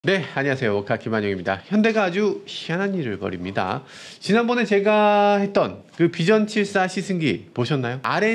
네, 안녕하세요. 워카 김한용입니다. 현대가 아주 희한한 일을 벌입니다. 지난번에 제가 했던 그 비전 74 시승기 보셨나요?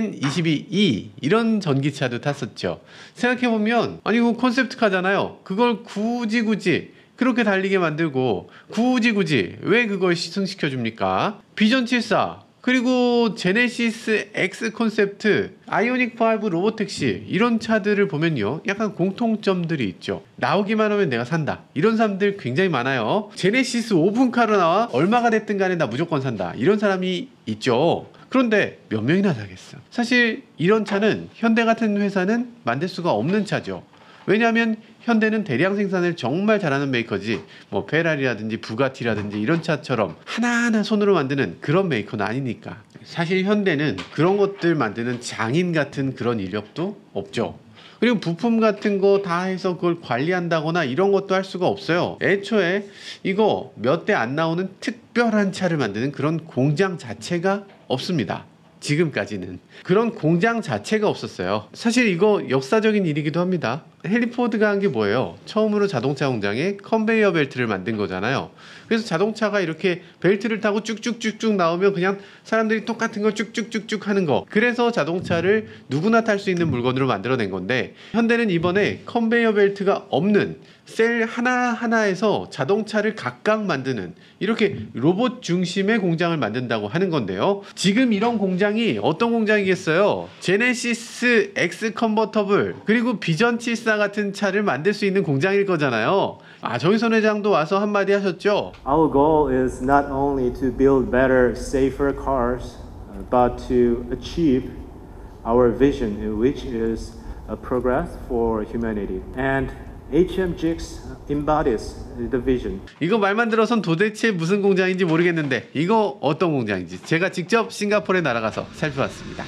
RN22E 이런 전기차도 탔었죠. 생각해보면 아니 그 콘셉트카잖아요. 그걸 굳이 그렇게 달리게 만들고 굳이 왜 그걸 시승시켜 줍니까? 비전 74 그리고 제네시스 X 콘셉트, 아이오닉 5 로보택시 이런 차들을 보면요 약간 공통점들이 있죠. 나오기만 하면 내가 산다 이런 사람들 굉장히 많아요. 제네시스 오픈카로 나와 얼마가 됐든 간에 나 무조건 산다 이런 사람이 있죠. 그런데 몇 명이나 사겠어. 사실 이런 차는 현대 같은 회사는 만들 수가 없는 차죠. 왜냐하면 현대는 대량 생산을 정말 잘하는 메이커지 뭐 페라리라든지 부가티라든지 이런 차처럼 하나하나 손으로 만드는 그런 메이커는 아니니까. 사실 현대는 그런 것들 만드는 장인 같은 그런 인력도 없죠. 그리고 부품 같은 거 다 해서 그걸 관리한다거나 이런 것도 할 수가 없어요. 애초에 이거 몇 대 안 나오는 특별한 차를 만드는 그런 공장 자체가 없습니다. 지금까지는 그런 공장 자체가 없었어요. 사실 이거 역사적인 일이기도 합니다. 헨리 포드가 한 게 뭐예요? 처음으로 자동차 공장에 컨베이어 벨트를 만든 거잖아요. 그래서 자동차가 이렇게 벨트를 타고 쭉쭉쭉쭉 나오면 그냥 사람들이 똑같은 걸 쭉쭉쭉쭉 하는 거. 그래서 자동차를 누구나 탈 수 있는 물건으로 만들어낸 건데, 현대는 이번에 컨베이어 벨트가 없는 셀 하나하나에서 자동차를 각각 만드는 이렇게 로봇 중심의 공장을 만든다고 하는 건데요. 지금 이런 공장이 어떤 공장이겠어요? 제네시스 X 컨버터블 그리고 비전 74 같은 차를 만들 수 있는 공장일 거잖아요. 정의선 회장도 와서 한마디 하셨죠. Our goal is not only to build better, safer cars, but to achieve our vision, which is a progress for humanity. And HMGX embodies the vision. 이거 말만 들어선 도대체 무슨 공장인지 모르겠는데 이거 어떤 공장인지 제가 직접 싱가포르에 날아가서 살펴봤습니다.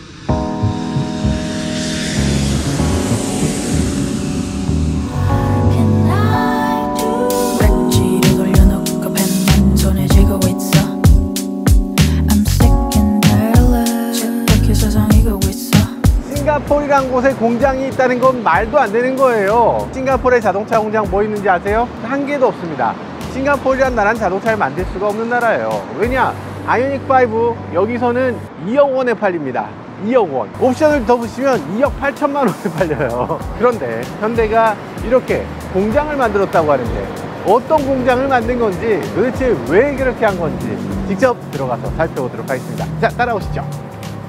싱가포르란 곳에 공장이 있다는 건 말도 안 되는 거예요. 싱가포르의 자동차 공장 뭐 있는지 아세요? 한 개도 없습니다. 싱가포르란 나라는 자동차를 만들 수가 없는 나라예요. 왜냐? 아이오닉 5 여기서는 2억 원에 팔립니다. 2억 원. 옵션을 더 붙이면 2억 8천만 원에 팔려요. 그런데 현대가 이렇게 공장을 만들었다고 하는데 어떤 공장을 만든 건지 도대체 왜 그렇게 한 건지 직접 들어가서 살펴보도록 하겠습니다. 자, 따라오시죠.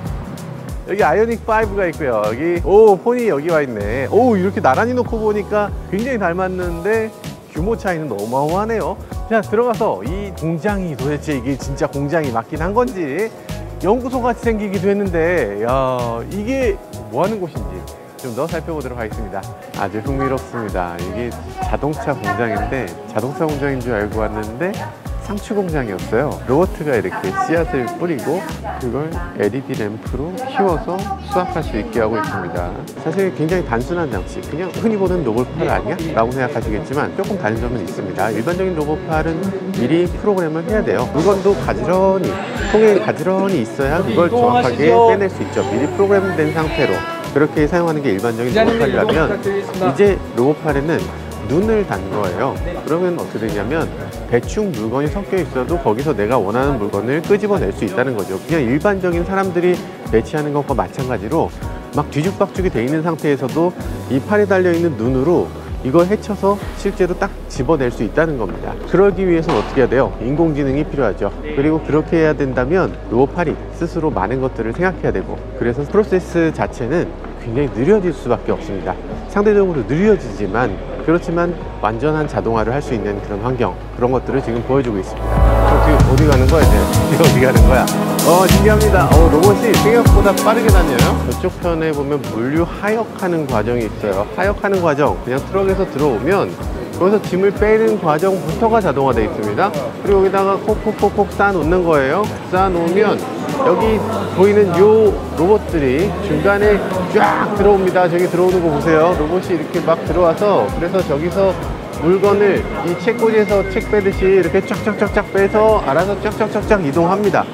여기 아이오닉 5가 있고요. 여기 폰이 여기 와 있네. 이렇게 나란히 놓고 보니까 굉장히 닮았는데 규모 차이는 어마어마하네요. 자, 들어가서 이 공장이 도대체 이게 진짜 공장이 맞긴 한 건지 연구소 같이 생기기도 했는데 이게 뭐 하는 곳인지 좀 더 살펴보도록 하겠습니다. 아주 흥미롭습니다. 이게 자동차 공장인데 자동차 공장인 줄 알고 왔는데 상추 공장이었어요. 로버트가 이렇게 씨앗을 뿌리고 그걸 LED 램프로 키워서 수확할 수 있게 하고 있습니다. 사실 굉장히 단순한 장치, 그냥 흔히 보는 로봇팔 아니야? 라고 생각하시겠지만 조금 다른 점은 있습니다. 일반적인 로봇팔은 미리 프로그램을 해야 돼요. 물건도 가지런히, 통에 가지런히 있어야 그걸 정확하게 빼낼 수 있죠. 미리 프로그램된 상태로 그렇게 사용하는 게 일반적인 로봇팔이라면, 이제 로봇팔에는 눈을 단 거예요. 그러면 어떻게 되냐면 대충 물건이 섞여 있어도 거기서 내가 원하는 물건을 끄집어낼 수 있다는 거죠. 그냥 일반적인 사람들이 배치하는 것과 마찬가지로 막 뒤죽박죽이 돼 있는 상태에서도 이 팔에 달려있는 눈으로 이걸 헤쳐서 실제로 딱 집어낼 수 있다는 겁니다. 그러기 위해서는 어떻게 해야 돼요? 인공지능이 필요하죠. 그리고 그렇게 해야 된다면 로봇팔이 스스로 많은 것들을 생각해야 되고, 그래서 프로세스 자체는 굉장히 느려질 수밖에 없습니다. 상대적으로 느려지지만 그렇지만 완전한 자동화를 할 수 있는 그런 환경, 그런 것들을 지금 보여주고 있습니다. 어디 가는 거야 이제? 어디 가는 거야? 신기합니다. 로봇이 생각보다 빠르게 다녀요. 저쪽 편에 보면 물류 하역하는 과정이 있어요. 하역하는 과정, 그냥 트럭에서 들어오면 거기서 짐을 빼는 과정부터가 자동화되어 있습니다. 그리고 여기다가 콕콕콕콕 쌓아 놓는 거예요. 쌓아 놓으면 여기 보이는 요 로봇들이 중간에 쫙 들어옵니다. 저기 들어오는 거 보세요. 로봇이 이렇게 막 들어와서, 그래서 저기서 물건을 이 책꽂이에서 책 빼듯이 이렇게 쫙쫙쫙쫙 빼서 알아서 쫙쫙쫙쫙 이동합니다.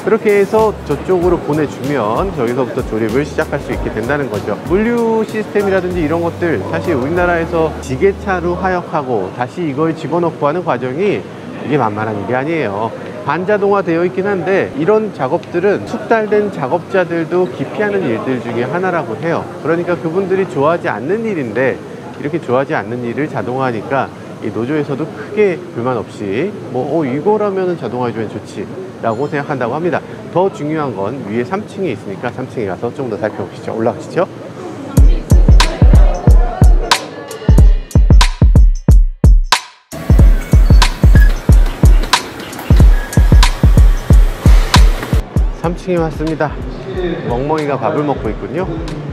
그렇게 해서 저쪽으로 보내주면 저기서부터 조립을 시작할 수 있게 된다는 거죠. 물류 시스템이라든지 이런 것들 사실 우리나라에서 지게차로 하역하고 다시 이걸 집어넣고 하는 과정이 이게 만만한 일이 아니에요. 반자동화 되어 있긴 한데 이런 작업들은 숙달된 작업자들도 기피하는 일들 중에 하나라고 해요. 그러니까 그분들이 좋아하지 않는 일인데 이렇게 좋아하지 않는 일을 자동화하니까 이 노조에서도 크게 불만 없이 이거라면 자동화 해주면 좋지 라고 생각한다고 합니다. 더 중요한 건 위에 3층에 있으니까 3층에 가서 좀 더 살펴보시죠. 올라가시죠. 층에 왔습니다. 멍멍이가 밥을 먹고 있군요.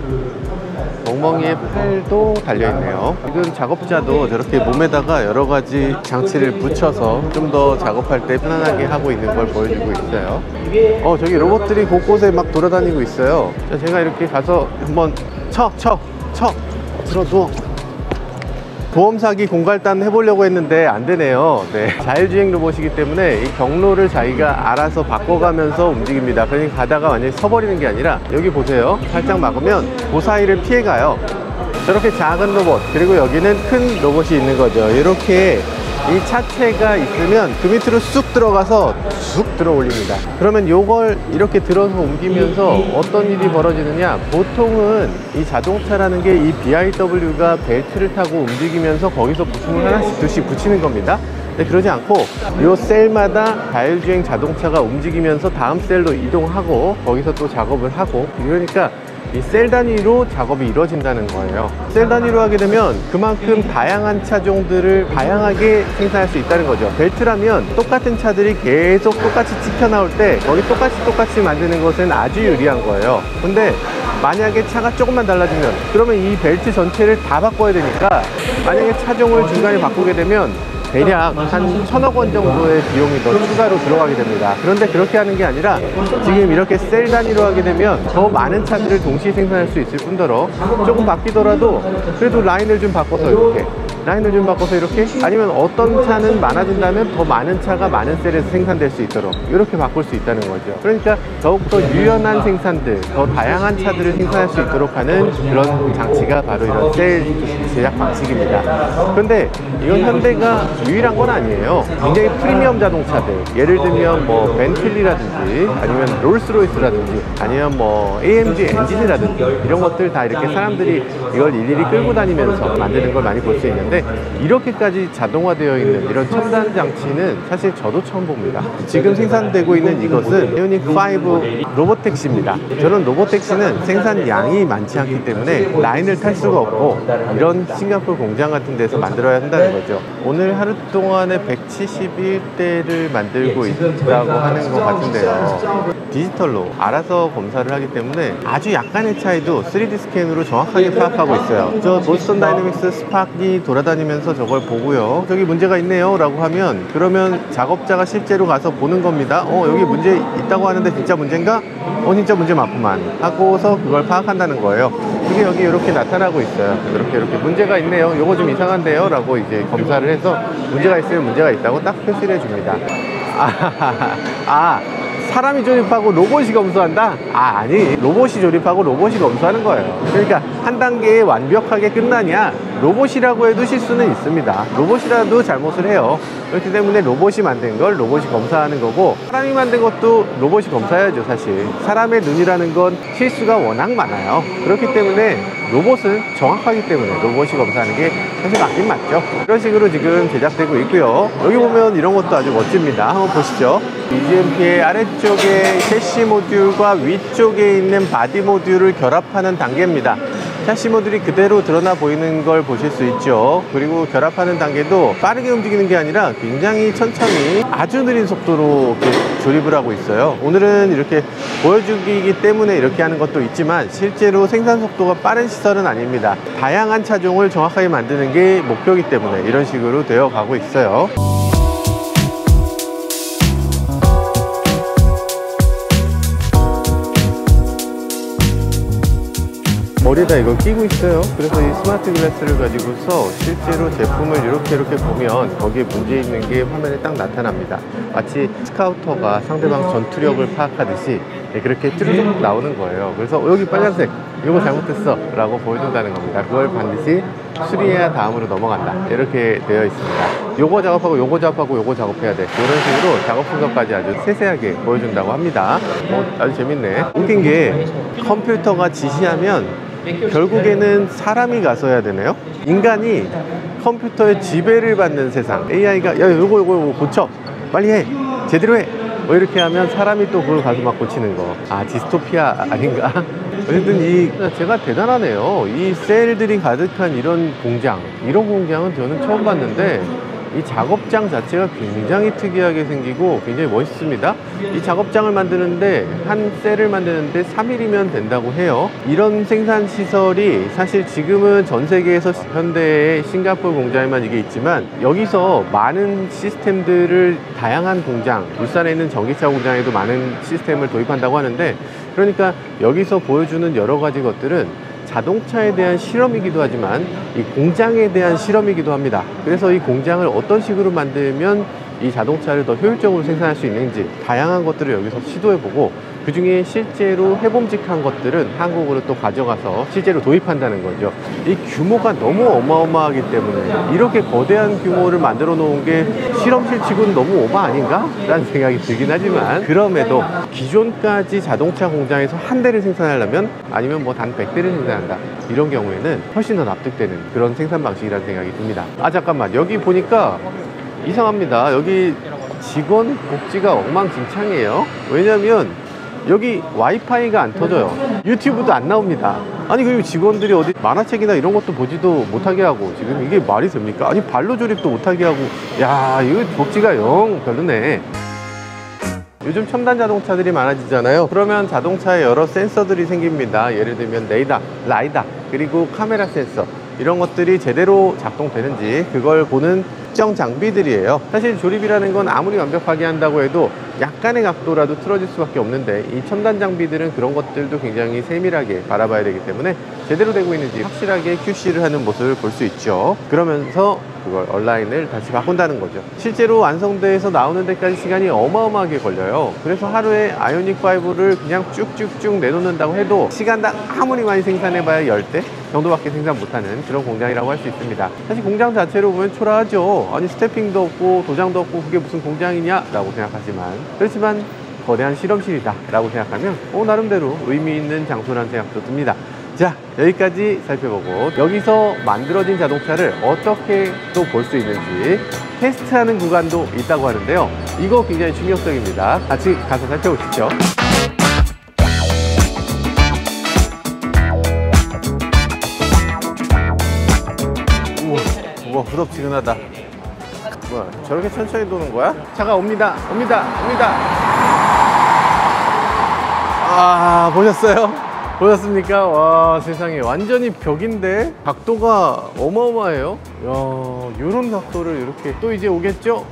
멍멍이의 팔도 달려있네요. 지금 작업자도 저렇게 몸에다가 여러가지 장치를 붙여서 좀 더 작업할 때 편안하게 하고 있는 걸 보여주고 있어요. 저기 로봇들이 곳곳에 막 돌아다니고 있어요. 자, 제가 이렇게 가서 한번 쳐 들어 누워. 보험 사기 공갈단 해보려고 했는데 안 되네요. 네, 자율주행 로봇이기 때문에 이 경로를 자기가 알아서 바꿔가면서 움직입니다. 그러니까 가다가 완전히 서버리는 게 아니라 여기 보세요. 살짝 막으면 그 사이를 피해가요. 저렇게 작은 로봇, 그리고 여기는 큰 로봇이 있는 거죠. 이렇게 이 차체가 있으면 그 밑으로 쑥 들어가서 쑥 들어 올립니다. 그러면 요걸 이렇게 들어서 옮기면서 어떤 일이 벌어지느냐, 보통은 이 자동차라는 게 이 BIW가 벨트를 타고 움직이면서 거기서 부품을 하나씩 둘씩 붙이는 겁니다. 근데 그러지 않고 요 셀마다 자율주행 자동차가 움직이면서 다음 셀로 이동하고 거기서 또 작업을 하고, 그러니까 이 셀 단위로 작업이 이루어진다는 거예요. 셀 단위로 하게 되면 그만큼 다양한 차종들을 다양하게 생산할 수 있다는 거죠. 벨트라면 똑같은 차들이 계속 똑같이 찍혀 나올 때 거기 똑같이 만드는 것은 아주 유리한 거예요. 근데 만약에 차가 조금만 달라지면 그러면 이 벨트 전체를 다 바꿔야 되니까, 만약에 차종을 중간에 바꾸게 되면 대략 한 1,000억 원 정도의 비용이 더 추가로 들어가게 됩니다. 그런데 그렇게 하는 게 아니라 지금 이렇게 셀 단위로 하게 되면 더 많은 차들을 동시에 생산할 수 있을 뿐더러 조금 바뀌더라도 그래도 라인을 좀 바꿔서 이렇게 아니면 어떤 차는 많아진다면 더 많은 차가 많은 셀에서 생산될 수 있도록 이렇게 바꿀 수 있다는 거죠. 그러니까 더욱더 유연한 생산들, 더 다양한 차들을 생산할 수 있도록 하는 그런 장치가 바로 이런 셀 제작 방식입니다. 그런데 이건 현대가 유일한 건 아니에요. 굉장히 프리미엄 자동차들, 예를 들면 뭐 벤틀리라든지 아니면 롤스로이스라든지 아니면 뭐 AMG 엔진이라든지 이런 것들 다 이렇게 사람들이 이걸 일일이 끌고 다니면서 만드는 걸 많이 볼 수 있는데, 이렇게까지 자동화되어 있는 이런 첨단 장치는 사실 저도 처음 봅니다. 지금 생산되고 있는 이것은 이오닉 5 로보택시입니다. 저는 로보택시는 생산량이 많지 않기 때문에 라인을 탈 수가 없고 이런 싱가포르 공장 같은 데서 만들어야 한다는 거죠. 오늘 하루 동안에 171대를 만들고 있다고 하는 것 같은데요. 디지털로 알아서 검사를 하기 때문에 아주 약간의 차이도 3D 스캔으로 정확하게 파악하고 있어요. 저 보스턴 다이내믹스 스팍이 돌아다니면서 저걸 보고요, 저기 문제가 있네요 라고 하면, 그러면 작업자가 실제로 가서 보는 겁니다. 여기 문제 있다고 하는데 진짜 문제인가? 진짜 문제 많구만 하고서 그걸 파악한다는 거예요. 그게 여기 이렇게 나타나고 있어요. 이렇게 문제가 있네요, 요거 좀 이상한데요 라고 이제 검사를 해서 문제가 있으면 문제가 있다고 딱 표시를 해줍니다. 사람이 조립하고 로봇이 검수한다? 아니, 로봇이 조립하고 로봇이 검수하는 거예요. 그러니까 한 단계에 완벽하게 끝나냐? 로봇이라고 해도 실수는 있습니다. 로봇이라도 잘못을 해요. 그렇기 때문에 로봇이 만든 걸 로봇이 검사하는 거고, 사람이 만든 것도 로봇이 검사해야죠. 사실 사람의 눈이라는 건 실수가 워낙 많아요. 그렇기 때문에 로봇은 정확하기 때문에 로봇이 검사하는 게 사실 맞긴 맞죠. 이런 식으로 지금 제작되고 있고요. 여기 보면 이런 것도 아주 멋집니다. 한번 보시죠. BGMP의 아래쪽에 셰시 모듈과 위쪽에 있는 바디 모듈을 결합하는 단계입니다. 샤시 모듈이 그대로 드러나 보이는 걸 보실 수 있죠. 그리고 결합하는 단계도 빠르게 움직이는 게 아니라 굉장히 천천히 아주 느린 속도로 이렇게 조립을 하고 있어요. 오늘은 이렇게 보여주기 때문에 이렇게 하는 것도 있지만 실제로 생산 속도가 빠른 시설은 아닙니다. 다양한 차종을 정확하게 만드는 게 목표이기 때문에 이런 식으로 되어 가고 있어요. 머리에다 이걸 끼고 있어요. 그래서 이 스마트 글라스를 가지고서 실제로 제품을 이렇게 보면 거기에 문제 있는 게 화면에 딱 나타납니다. 마치 스카우터가 상대방 전투력을 파악하듯이 그렇게 쭈르륵 나오는 거예요. 그래서 여기 빨간색 이거 잘못했어 라고 보여준다는 겁니다. 그걸 반드시 수리해야 다음으로 넘어간다, 이렇게 되어 있습니다. 요거 작업하고 요거 작업하고 요거 작업해야 돼, 이런 식으로 작업 순서까지 아주 세세하게 보여준다고 합니다. 아주 재밌네. 웃긴 게 컴퓨터가 지시하면 결국에는 사람이 가서 해야 되네요. 인간이 컴퓨터의 지배를 받는 세상. AI가 야 요거 고쳐, 빨리 해, 제대로 해, 뭐 이렇게 하면 사람이 또 그걸 가서 막 고치는 거. 아, 디스토피아 아닌가? 어쨌든 이 제가 대단하네요. 이 셀들이 가득한 이런 공장은 저는 처음 봤는데, 이 작업장 자체가 굉장히 특이하게 생기고 굉장히 멋있습니다. 이 작업장을 만드는데, 한 셀을 만드는데 3일이면 된다고 해요. 이런 생산 시설이 사실 지금은 전 세계에서 현대의 싱가포르 공장에만 이게 있지만, 여기서 많은 시스템들을 다양한 공장, 울산에 있는 전기차 공장에도 많은 시스템을 도입한다고 하는데, 그러니까 여기서 보여주는 여러 가지 것들은 자동차에 대한 실험이기도 하지만 이 공장에 대한 실험이기도 합니다. 그래서 이 공장을 어떤 식으로 만들면 이 자동차를 더 효율적으로 생산할 수 있는지 다양한 것들을 여기서 시도해보고, 그 중에 실제로 해봄직한 것들은 한국으로 또 가져가서 실제로 도입한다는 거죠. 이 규모가 너무 어마어마하기 때문에 이렇게 거대한 규모를 만들어 놓은 게 실험실 치고는 너무 오바 아닌가? 라는 생각이 들긴 하지만, 그럼에도 기존까지 자동차 공장에서 한 대를 생산하려면, 아니면 뭐 단 100대를 생산한다, 이런 경우에는 훨씬 더 납득되는 그런 생산 방식이라는 생각이 듭니다. 아, 잠깐만, 여기 보니까 이상합니다. 여기 직원 복지가 엉망진창이에요. 왜냐면 여기 와이파이가 안 터져요. 유튜브도 안 나옵니다. 아니, 그리고 직원들이 어디 만화책이나 이런 것도 보지도 못하게 하고, 지금 이게 말이 됩니까? 아니, 발로 조립도 못하게 하고, 야, 이거 복지가 영 별로네. 요즘 첨단 자동차들이 많아지잖아요. 그러면 자동차에 여러 센서들이 생깁니다. 예를 들면 레이더, 라이다, 그리고 카메라 센서, 이런 것들이 제대로 작동되는지 그걸 보는 특정 장비들이에요. 사실 조립이라는 건 아무리 완벽하게 한다고 해도 약간의 각도라도 틀어질 수밖에 없는데, 이 첨단 장비들은 그런 것들도 굉장히 세밀하게 바라봐야 되기 때문에 제대로 되고 있는지 확실하게 QC를 하는 모습을 볼 수 있죠. 그러면서 그걸 온라인을 다시 바꾼다는 거죠. 실제로 완성돼서 나오는 데까지 시간이 어마어마하게 걸려요. 그래서 하루에 아이오닉5를 그냥 쭉쭉쭉 내놓는다고 해도 시간당 아무리 많이 생산해봐야 10대 정도밖에 생산 못하는 그런 공장이라고 할 수 있습니다. 사실 공장 자체로 보면 초라하죠. 아니, 스태핑도 없고 도장도 없고 그게 무슨 공장이냐 라고 생각하지만, 그렇지만 거대한 실험실이다 라고 생각하면 나름대로 의미 있는 장소라는 생각도 듭니다. 자, 여기까지 살펴보고, 여기서 만들어진 자동차를 어떻게 또 볼 수 있는지 테스트하는 구간도 있다고 하는데요. 이거 굉장히 충격적입니다. 같이 가서 살펴보시죠. 우와, 후덥지근하다. 뭐야, 저렇게 천천히 도는 거야? 차가 옵니다. 아, 보셨습니까? 와, 세상에, 완전히 벽인데 각도가 어마어마해요. 야, 요런 각도를 이렇게 또 이제 오겠죠?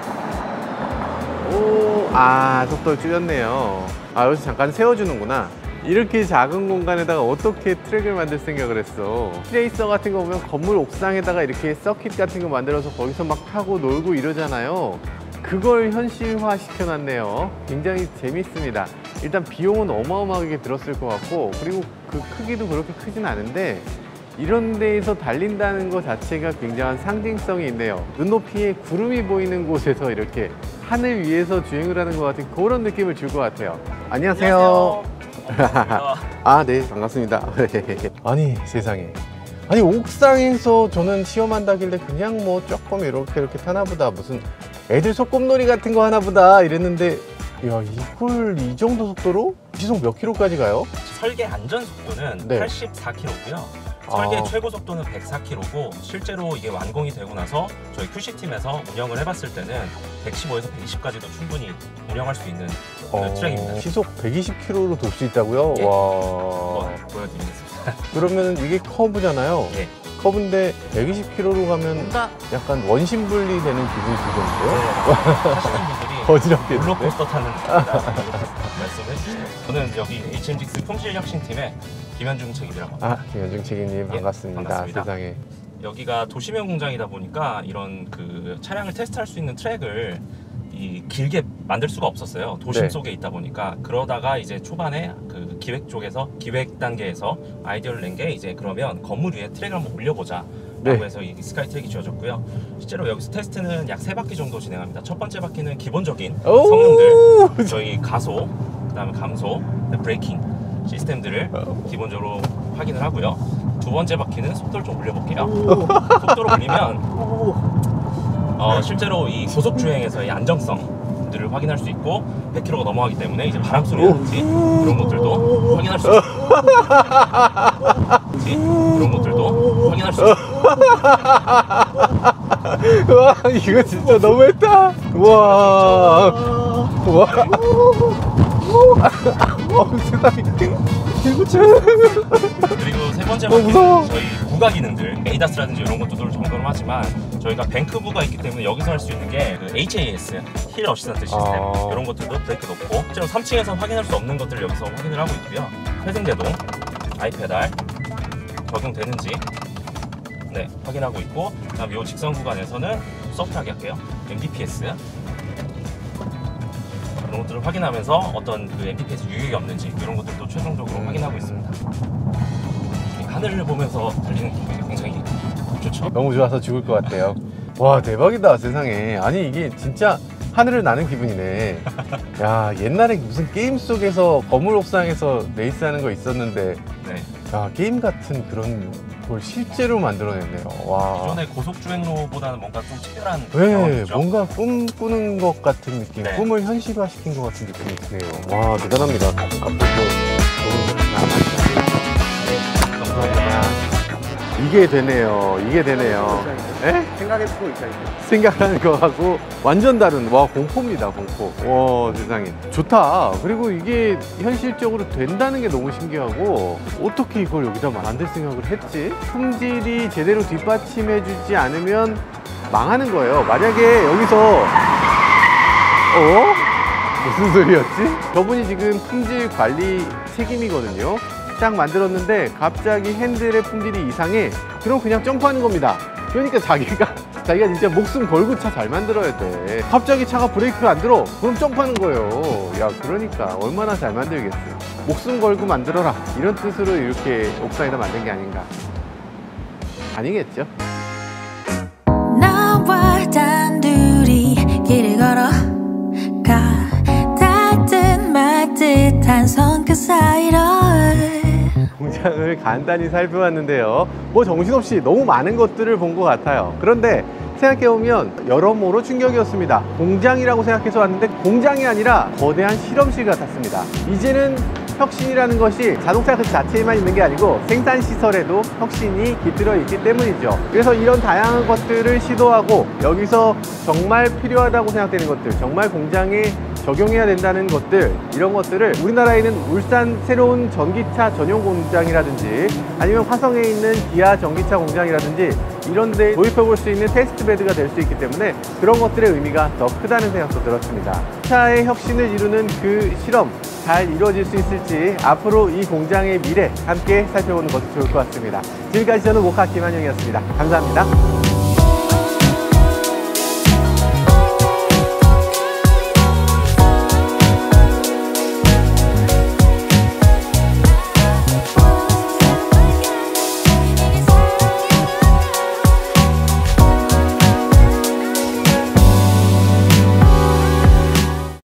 속도를 줄였네요. 아, 여기서 잠깐 세워주는구나. 이렇게 작은 공간에다가 어떻게 트랙을 만들 생각을 했어. 트레이서 같은 거 보면 건물 옥상에다가 이렇게 서킷 같은 거 만들어서 거기서 막 타고 놀고 이러잖아요. 그걸 현실화 시켜놨네요. 굉장히 재밌습니다. 일단 비용은 어마어마하게 들었을 것 같고, 그리고 그 크기도 그렇게 크진 않은데, 이런 데에서 달린다는 것 자체가 굉장한 상징성이 있네요. 눈높이에 구름이 보이는 곳에서 이렇게 하늘 위에서 주행을 하는 것 같은 그런 느낌을 줄 것 같아요. 안녕하세요. 아, 네, 반갑습니다. 아니, 세상에. 아니, 옥상에서 저는 시험한다길래 그냥 뭐 조금 이렇게 타나보다, 무슨 애들 소꿉놀이 같은 거 하나보다 이랬는데, 야, 이걸 이 정도 속도로 시속 몇 킬로까지 가요? 설계 안전 속도는 84km고요. 설계 최고 속도는 104km고, 실제로 이게 완공이 되고 나서 저희 QC팀에서 운영을 해봤을 때는 115에서 120까지도 충분히 운영할 수 있는 트랙입니다. 시속 120km로 돌 수 있다고요? 예. 와. 보여드리겠습니다. 그러면 이게 커브잖아요. 예. 커브인데 120km로 가면 약간 원심분리 되는 기분이 들던데요? 하시는 분들이 어지럽겠는데? 롤러코스터 타는 느낌이다 말씀을 해주시죠. 저는 여기 HMGX 품질혁신팀의 김현중 책임이라고 합니다. 김현중 책임님 반갑습니다. 반갑습니다. 세상에. 여기가 도심형 공장이다 보니까 이런 그 차량을 테스트할 수 있는 트랙을 길게 만들 수가 없었어요. 도심 네. 속에 있다 보니까. 그러다가 이제 초반에 그 기획 단계에서 아이디어를 낸 게 이제 그러면 건물 위에 트랙을 한번 올려보자 라고 해서 이 스카이 트랙이 지어졌고요. 실제로 여기서 테스트는 약 3바퀴 정도 진행합니다. 첫 번째 바퀴는 기본적인 성능들, 저희 가소, 그다음에 감소, 브레이킹 시스템들을 기본적으로 확인을 하고요. 두 번째 바퀴는 속도를 좀 올려볼게요. 속도를 올리면 실제로 이 고속 주행에서의 안정성들을 확인할 수 있고 100km가 넘어가기 때문에 이제 바람 소리라든지 그런 것들도 확인할 수 있고 와, 이거 진짜 너무했다. 와, 세상에. 그리고 세 번째 바퀴는 저희 부가 기능들, 에이다스라든지 이런 것들을 점검을 하지만 저희가 뱅크부가 있기 때문에 여기서 할 수 있는 게 그 HAS, 힐 어시스턴트 시스템 이런 것들도 브레이크 놓고 실제로 3층에서 확인할 수 없는 것들을 여기서 확인을 하고 있고요. 회생제동, 아이페달 적용되는지 확인하고 있고, 그다음 이 직선 구간에서는 소프트하게 할게요. MBPS 이런 것들을 확인하면서 어떤 그 MBPS 유익이 없는지 이런 것들도 최종적으로 확인하고 있습니다. 하늘을 보면서 달리는 기분이 굉장히 좋죠. 너무 좋아서 죽을 것 같아요. 와, 대박이다 세상에. 아니 이게 진짜 하늘을 나는 기분이네. 야, 옛날에 무슨 게임 속에서 건물 옥상에서 레이스하는 거 있었는데 야, 게임 같은 그런 걸 실제로 만들어냈네요. 와. 기존의 고속주행로보다는 뭔가 좀 특별한 경험이죠. 뭔가 꿈 꾸는 것 같은 느낌, 꿈을 현실화시킨 것 같은 느낌이 드네요. 와, 대단합니다. 앞으로 감사합니다. 이게 되네요. 에? 생각해보고 있어요. 생각하는 거하고 완전 다른, 와, 공포입니다, 공포. 와, 세상에. 좋다. 그리고 이게 현실적으로 된다는 게 너무 신기하고, 어떻게 이걸 여기다 만들 생각을 했지? 품질이 제대로 뒷받침해주지 않으면 망하는 거예요. 만약에 여기서, 무슨 소리였지? 저분이 지금 품질 관리 책임이거든요. 딱 만들었는데 갑자기 핸들의 품질이 이상해. 그럼 그냥 점프하는 겁니다. 그러니까 자기가 진짜 목숨 걸고 차 잘 만들어야 돼. 갑자기 차가 브레이크가 안 들어. 그럼 점프하는 거예요. 야, 그러니까 얼마나 잘 만들겠어. 목숨 걸고 만들어라, 이런 뜻으로 이렇게 옥상에다 만든 게 아닌가. 아니겠죠? 나와 단둘이 길을 걸어가 닿든 말듯한 손끝 사이로 공장을 간단히 살펴봤는데요. 뭐 정신없이 너무 많은 것들을 본 것 같아요. 그런데 생각해보면 여러모로 충격이었습니다. 공장이라고 생각해서 왔는데 공장이 아니라 거대한 실험실 같았습니다. 이제는 혁신이라는 것이 자동차 그 자체에만 있는 게 아니고 생산시설에도 혁신이 깃들어 있기 때문이죠. 그래서 이런 다양한 것들을 시도하고 여기서 정말 필요하다고 생각되는 것들, 정말 공장에 적용해야 된다는 것들, 이런 것들을 우리나라에는 울산 새로운 전기차 전용 공장이라든지 아니면 화성에 있는 기아 전기차 공장이라든지 이런 데 도입해 볼 수 있는 테스트 베드가 될 수 있기 때문에 그런 것들의 의미가 더 크다는 생각도 들었습니다. 차의 혁신을 이루는 그 실험 잘 이루어질 수 있을지 앞으로 이 공장의 미래 함께 살펴보는 것도 좋을 것 같습니다. 지금까지 저는 모카 김한영이었습니다. 감사합니다.